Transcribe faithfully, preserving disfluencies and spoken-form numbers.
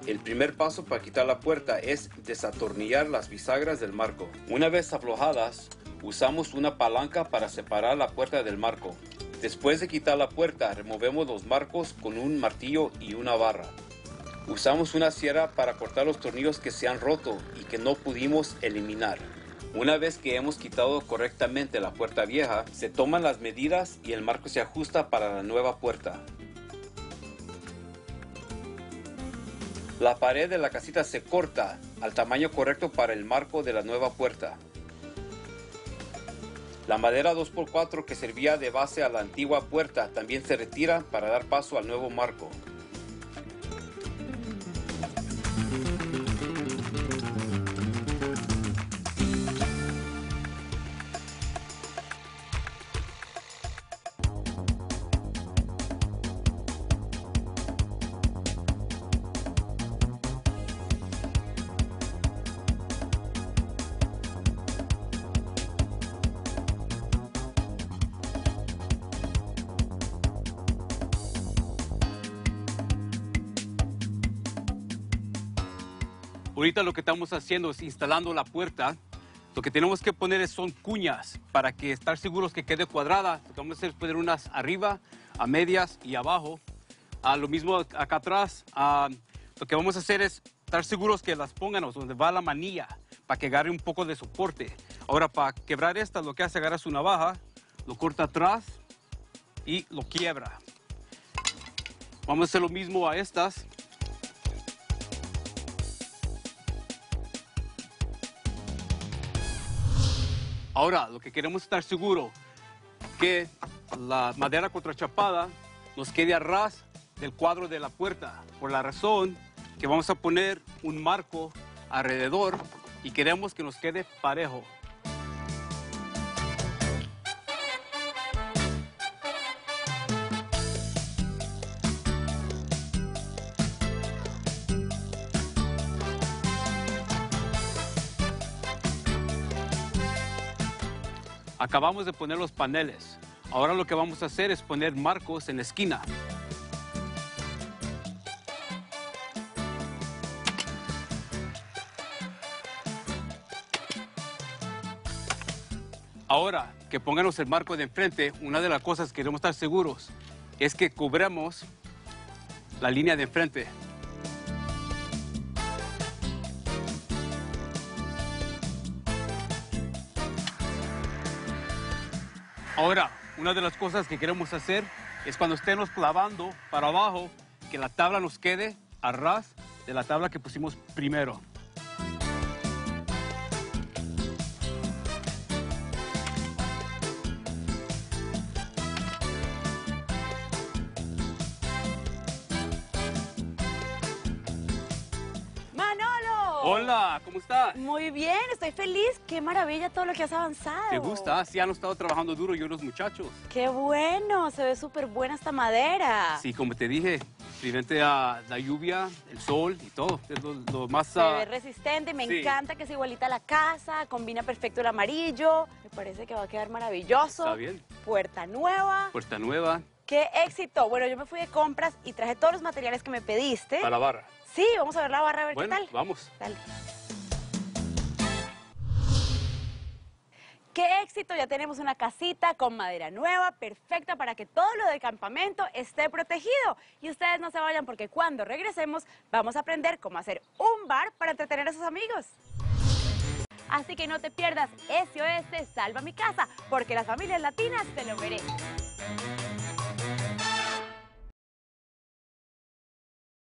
El primer paso para quitar la puerta es desatornillar las bisagras del marco. Una vez aflojadas, usamos una palanca para separar la puerta del marco. Después de quitar la puerta, removemos los marcos con un martillo y una barra. Usamos una sierra para cortar los tornillos que se han roto y que no pudimos eliminar. Una vez que hemos quitado correctamente la puerta vieja, se toman las medidas y el marco se ajusta para la nueva puerta. La pared de la casita se corta al tamaño correcto para el marco de la nueva puerta. La madera dos por cuatro que servía de base a la antigua puerta también se retira para dar paso al nuevo marco. Ahorita lo que estamos haciendo es instalando la puerta. Lo que tenemos que poner son cuñas para que estar seguros que quede cuadrada. Lo que vamos a hacer es poner unas arriba, a medias y abajo. Ah, lo mismo acá atrás. Ah, lo que vamos a hacer es estar seguros que las pongan donde va la manilla para que agarre un poco de soporte. Ahora, para quebrar esta, lo que hace es agarrar su navaja, lo corta atrás y lo quiebra. Vamos a hacer lo mismo a estas. Ahora, lo que queremos estar seguro que la madera contrachapada nos quede a ras del cuadro de la puerta, por la razón que vamos a poner un marco alrededor y queremos que nos quede parejo. Acabamos de poner los paneles. Ahora lo que vamos a hacer es poner marcos en la esquina. Ahora que pónganos el marco de enfrente, una de las cosas que queremos estar seguros es que cubramos la línea de enfrente. Ahora, una de las cosas que queremos hacer es cuando estemos clavando para abajo, que la tabla nos quede a ras de la tabla que pusimos primero. Hola, ¿cómo estás? Muy bien, estoy feliz. Qué maravilla todo lo que has avanzado. ¿Te gusta? Sí, han estado trabajando duro yo y los muchachos. Qué bueno, se ve súper buena esta madera. Sí, como te dije, frente a la lluvia, el sol y todo. Es lo, lo más... Se uh... ve resistente, me sí. encanta que es igualita a la casa, combina perfecto el amarillo. Me parece que va a quedar maravilloso. Está bien. Puerta nueva. Puerta nueva. ¡Qué éxito! Bueno, yo me fui de compras y traje todos los materiales que me pediste. Para la barra. Sí, vamos a ver la barra, a ver bueno, qué tal. Vamos. Dale. ¡Qué éxito! Ya tenemos una casita con madera nueva, perfecta para que todo lo del campamento esté protegido. Y ustedes no se vayan porque cuando regresemos vamos a aprender cómo hacer un bar para entretener a sus amigos. Así que no te pierdas S O S Salva Mi Casa, porque las familias latinas se lo merecen.